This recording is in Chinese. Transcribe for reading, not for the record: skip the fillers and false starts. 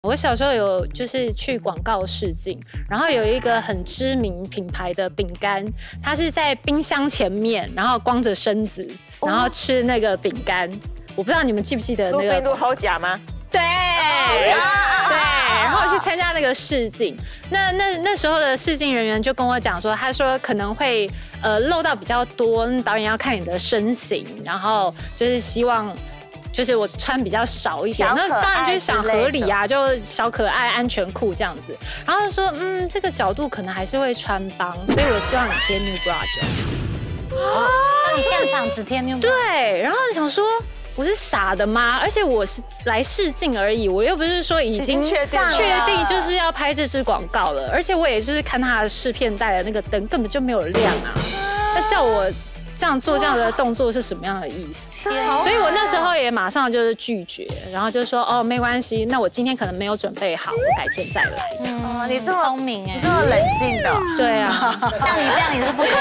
我小时候有就是去广告试镜，然后有一个很知名品牌的饼干，它是在冰箱前面，然后光着身子，然后吃那个饼干。我不知道你们记不记得那个？ 路好假吗？ 对，对，然后我去参加那个试镜，那时候的试镜人员就跟我讲说，他说可能会露到比较多，导演要看你的身形，然后就是希望。就是我穿比较少一点，那当然就是想合理啊，就小可爱、安全裤这样子。然后说，这个角度可能还是会穿帮，所以我希望你贴 new bra 就好。 那你现场只贴 new bra？ 对，然后你想说。我是傻的吗？而且我是来试镜而已，我又不是说已经确定就是要拍这支广告了。而且我也就是看他的试片带的那个灯根本就没有亮啊，那叫我这样做这样的动作是什么样的意思？所以我那时候也马上就是拒绝，然后就说哦没关系，那我今天可能没有准备好，我改天再来。 你这么聪明哎， 这么冷静的。 对啊， 像你这样也是不可